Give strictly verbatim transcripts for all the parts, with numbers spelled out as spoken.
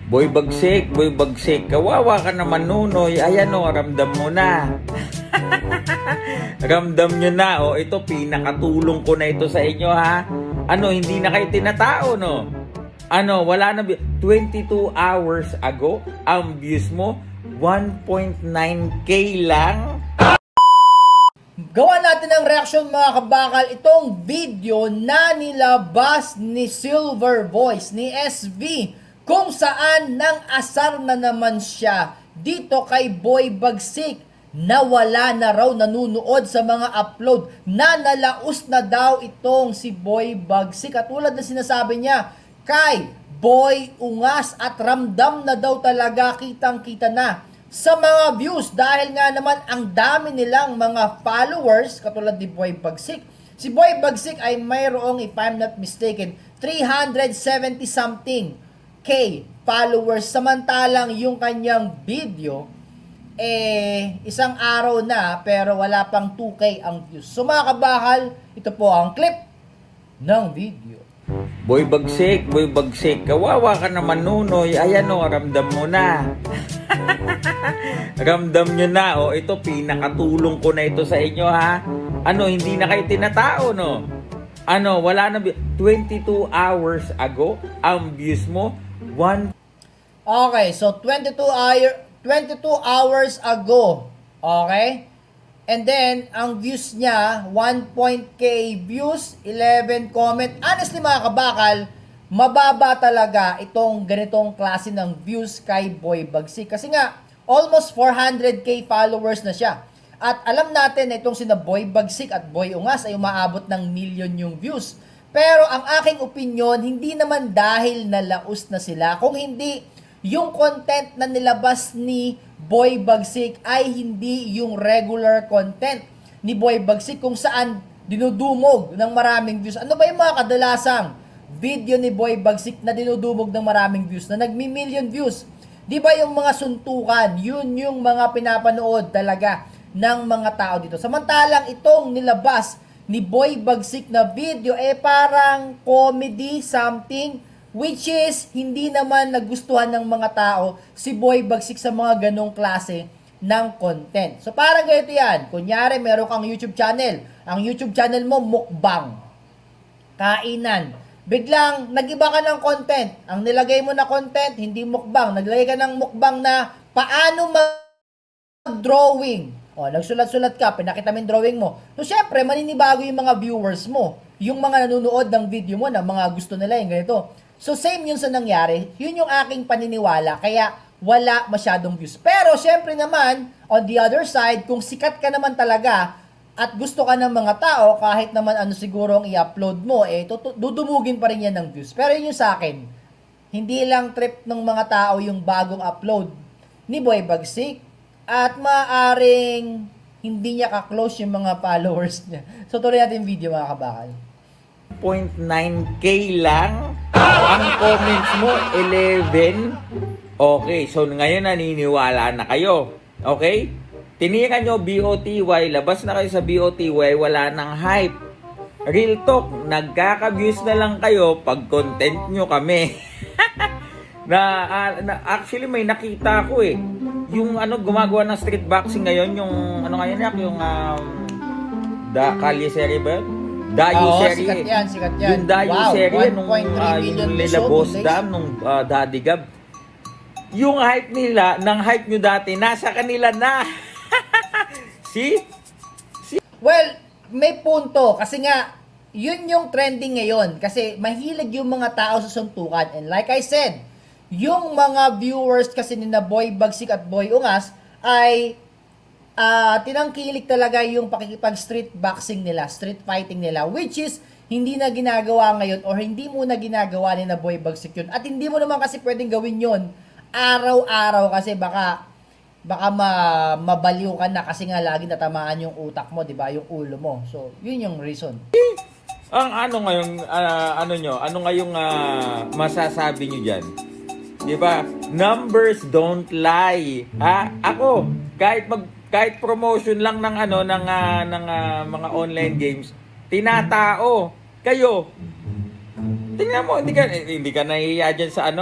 Boy Bagsik, Boy Bagsik, kawawa ka naman nunoy. Ayan o, ramdam mo na. Ramdam nyo na. O, ito, pinakatulong ko na ito sa inyo, ha? Ano, hindi na kayo tinatao, no? Ano, wala na. twenty-two hours ago, ang views mo, one point nine K lang. Gawa natin ang reaction mga kabakal. Itong video na nilabas ni Silver Voice, ni S V, kung saan nang asar na naman siya dito kay Boy Bagsik na wala na raw nanunood sa mga upload, na nalaos na daw itong si Boy Bagsik. At tulad na sinasabi niya kay Boy Ungas, at ramdam na daw talaga, kitang-kita na sa mga views, dahil nga naman ang dami nilang mga followers katulad ni Boy Bagsik. Si Boy Bagsik ay mayroong, if I'm not mistaken, three hundred seventy something K followers, samantalang yung kanyang video eh isang araw na pero wala pang two K ang views. So mga kabakal, ito po ang clip ng video. Boy Bagsik, Boy Bagsik, kawawa ka naman nunoy. Ayan o, ramdam mo na. Ramdam nyo na. O, ito, pinakatulong ko na ito sa inyo, ha? Ano, hindi na kayo tinatao, no? Ano, wala na. twenty-two hours ago, ang views mo, one. Okay, so twenty-two hour, twenty-two hours ago. Okay? And then, ang views niya, one point K views, eleven comment. Honestly mga kabakal, mababa talaga itong ganitong klase ng views kay Boy Bagsik. Kasi nga, almost four hundred K followers na siya. At alam natin na itong sina Boy Bagsik at Boy Ungas ay umaabot ng million yung views. Pero ang aking opinion, hindi naman dahil nalaos na sila, kung hindi yung content na nilabas ni Boy Bagsik ay hindi yung regular content ni Boy Bagsik, kung saan dinudumog ng maraming views. Ano ba yung mga kadalasang video ni Boy Bagsik na dinudumog ng maraming views, na nagmi-million views? Di ba yung mga suntukan, yun yung mga pinapanood talaga ng mga tao dito. Samantalang itong nilabas ni Boy Bagsik na video eh parang comedy something, which is hindi naman nagustuhan ng mga tao si Boy Bagsik sa mga ganong klase ng content. So parang ganito yan. Kunyari meron kang YouTube channel. Ang YouTube channel mo mukbang, kainan. Biglang nag-iba ka ng content. Ang nilagay mo na content, hindi mukbang. Naglagay ka ng mukbang na paano mag-drawing. O, nagsulat-sulat ka, pinakita mo yung drawing mo. So syempre, maninibago yung mga viewers mo. Yung mga nanonood ng video mo na mga gusto nila yung ganito. So, same yun sa nangyari. Yun yung aking paniniwala. Kaya, wala masyadong views. Pero, syempre naman, on the other side, kung sikat ka naman talaga at gusto ka ng mga tao, kahit naman ano siguro ang i-upload mo, eh, dudumugin pa rin yan ng views. Pero yun yung sa akin. Hindi lang trip ng mga tao yung bagong upload ni Boy Bagsik, at maaring hindi niya ka-close yung mga followers niya. So, tuloy natin yung video mga kabakal. one point nine K lang. Ang comments mo, eleven. Okay, so ngayon naniniwala na kayo. Okay? Tiniran nyo B O T Y, labas na kayo sa B O T Y, wala nang hype. Real talk, nagkaka-views na lang kayo pag content nyo kami. na, uh, na Actually may nakita ko eh. Yung ano gumagawa ng street boxing ngayon, yung ano ngayon yak, yung um, Da Kalye serie ba? Dayo oh, serie. Sikat yan, sikat yan. Yung Dayo wow, serie nung uh, yung Lila Boss Dam, nung uh, Daddy Gab. Yung hype nila, ng hype nyo dati, nasa kanila na. See? See? Well, may punto. Kasi nga, yun yung trending ngayon. Kasi mahilig yung mga tao sa suntukan. And like I said, yung mga viewers kasi ni na Boy Bagsik at Boy Ungas ay uh, tinangkilik talaga yung pakikipag street boxing nila, street fighting nila, which is hindi na ginagawa ngayon, or hindi mo na ginagawa ni na Boy Bagsik yun. At hindi mo naman kasi pwedeng gawin yun araw-araw, kasi baka baka ma, mabaliw ka na, kasi nga lagi natamaan yung utak mo, di ba, yung ulo mo. So yun yung reason. Ang ano ngayon, uh, ano nyo, ano ngayong uh, masasabi nyo dyan? Diba? Numbers don't lie. Ha? Ako, kahit mag kahit promotion lang ng ano ng uh, ng uh, mga online games, tinatao. Kayo. Tingnan mo, hindi ka hindi ka nahihiya diyan sa ano?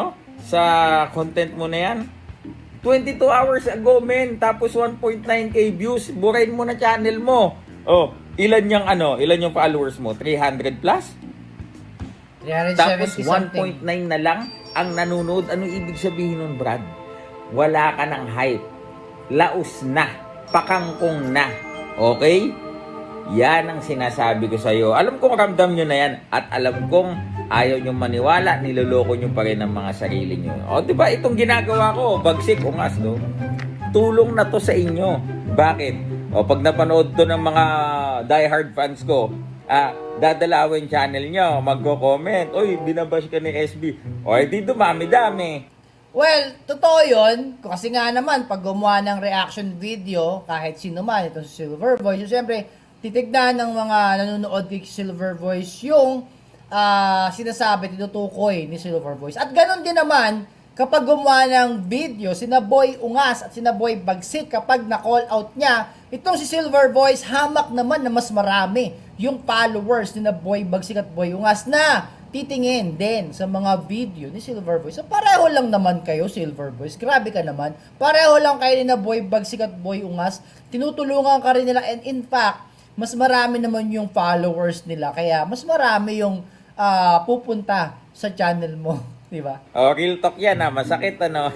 sa content mo na yan? twenty-two hours ago, men. Tapos one point nine K views. Burahin mo na channel mo. Oh, ilan yung ano? Ilan yung followers mo? three hundred plus? Tapos one point nine na lang ang nanonood. Ano ibig sabihin nun, Brad? Wala ka ng hype. Laos na. Pakangkong na. Okay? Yan ang sinasabi ko sa'yo. Alam kong ramdam nyo na yan. At alam kong ayaw nyo maniwala. Niloloko nyo pa rin ang mga sarili nyo. O, diba? Itong ginagawa ko. Bagsik, ungas, no? Tulong na to sa inyo. Bakit? O, pag napanood to ng mga diehard fans ko, ah, dadalawin channel nyo, magko-comment, oy, binabash ka ni S B. O, di dumami-dami. Well, totoo yun. Kasi nga naman, pag gumawa ng reaction video, kahit sino man, itong si Silver Voice, siyempre, titignan ng mga nanonood kay Silver Voice yung uh, sinasabi, tinutukoy ni Silver Voice. At ganun din naman, kapag gumawa ng video, sina Boy Ungas at sina Boy Bagsik, kapag na-call out niya, itong si Silver Voice, hamak naman na mas marami yung followers ni na Boy Bagsik at Boy Ungas na titingin din sa mga video ni Silver Voice. So, pareho lang naman kayo, Silver Voice. Grabe ka naman. Pareho lang kayo ni na Boy Bagsik at Boy Ungas. Tinutulungan ka rin nila. And in fact, mas marami naman yung followers nila. Kaya, mas marami yung uh, pupunta sa channel mo. Diba? Oh, real talk yan ha. Masakit ano.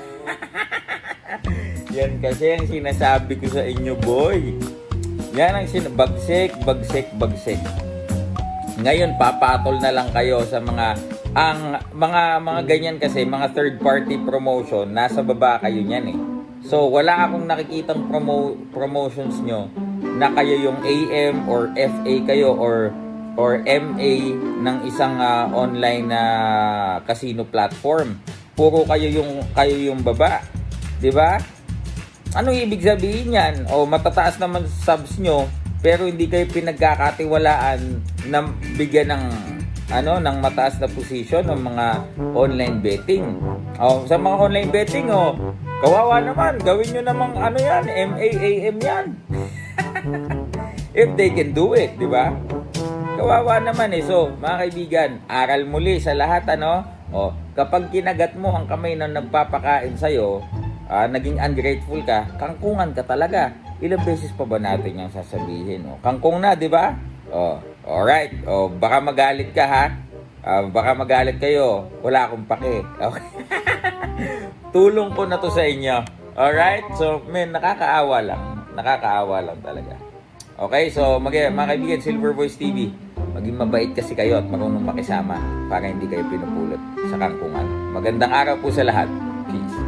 Yan kasi ang sinasabi ko sa inyo, boy. Yan ang sin bagsik, bagsik, bagsik. Ngayon, papatol na lang kayo sa mga, ang mga, mga ganyan kasi, mga third party promotion, nasa baba kayo niyan eh. So, wala akong nakikitang promo, promotions nyo na kayo yung A M or F A kayo or or M A ng isang uh, online na uh, casino platform. Puro kayo yung kayo yung baba. 'Di ba? Ano ibig sabihin niyan? O matataas naman subs nyo pero hindi kayo pinagkakatiwalaan na bigyan ng ano ng mataas na position ng mga online betting. O sa mga online betting oh, kawawa naman, gawin nyo namang ano yan, M A A M yan. If they can do it, 'di ba? Kawawa naman eh. So, mga kaibigan, aral muli sa lahat, ano? O, kapag kinagat mo ang kamay na nagpapakain sa'yo, uh, naging ungrateful ka, kangkungan ka talaga. Ilang beses pa ba natin yung sasabihin? O, kangkung na, di ba? O, alright. O, baka magalit ka, ha? Uh, baka magalit kayo. Wala akong pake. Okay? Tulong ko na to sa inyo. Alright? So, men, nakakaawa lang. Nakakaawa lang talaga. Okay, so mag mga kaibigan, Silver Voice T V, maging mabait kasi kayo at marunong makisama para hindi kayo pinupulot sa kangkungan. Magandang araw po sa lahat. Peace.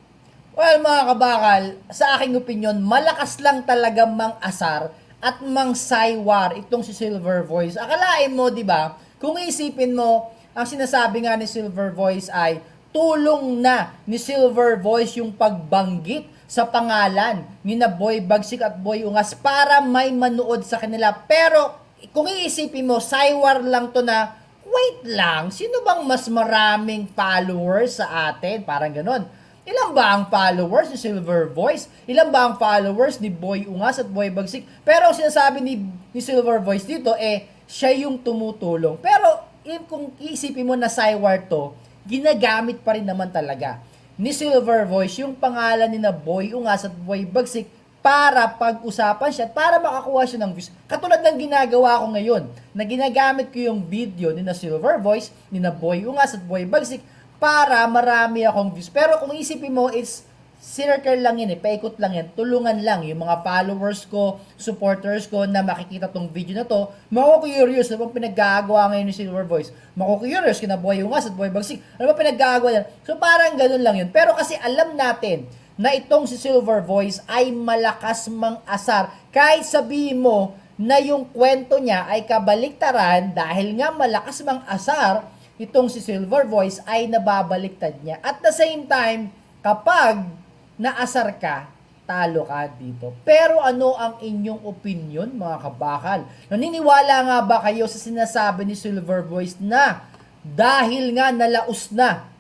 Well, mga kabakal, sa aking opinion, malakas lang talaga mang asar at mang saywar itong si Silver Voice. Akalain mo, di ba, kung isipin mo, ang sinasabi nga ni Silver Voice ay tulong na ni Silver Voice yung pagbanggit sa pangalan ni na Boy Bagsik at Boy Ungas para may manood sa kanila. Pero kung iisipin mo, saywar lang to na, wait lang, sino bang mas maraming followers sa atin? Parang ganon. Ilan ba ang followers ni Silver Voice? Ilan ba ang followers ni Boy Ungas at Boy Bagsik? Pero ang sinasabi ni, ni Silver Voice dito, eh, siya yung tumutulong. Pero kung iisipin mo na saywar to, ginagamit pa rin naman talaga ni Silver Voice yung pangalan ni na Boy Ungas at Boy Bagsik para pag-usapan siya, para makakuha siya ng views. Katulad ng ginagawa ko ngayon, na ginagamit ko yung video ni na Silver Voice, ni na Boy Ungas at Boy Bagsik para marami akong views. Pero kung isipin mo, it's circle lang yan eh, paikot lang yan, tulungan lang yung mga followers ko, supporters ko na makikita tong video na to, mako-curious na bang pinaggagawa ngayon ni Silver Voice, mako-curious kina Boy Ungas at Boy Bagsik, ano ba pinaggagawa yan? So parang ganun lang yun. Pero kasi alam natin na itong si Silver Voice ay malakas mang asar, kahit sabihin mo na yung kwento niya ay kabaliktaran dahil nga malakas mang asar, itong si Silver Voice ay nababaliktad niya. At the same time, kapag naasar ka, talo ka dito. Pero ano ang inyong opinion, mga kabakal? Naniniwala nga ba kayo sa sinasabi ni Silver Voice na dahil nga nalaos na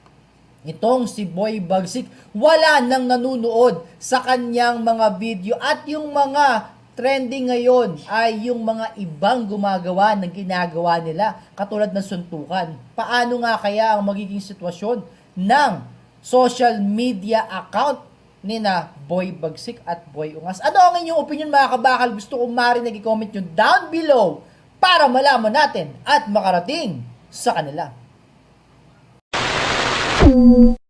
itong si Boy Bagsik, wala nang nanunood sa kanyang mga video at yung mga trending ngayon ay yung mga ibang gumagawa ng ginagawa nila katulad ng suntukan. Paano nga kaya ang magiging sitwasyon ng social media account ni na Boy Bagsik at Boy Ungas. Ano ang inyong opinion mga kabakal? Gusto kong marinig i-comment nyo down below para malaman natin at makarating sa kanila.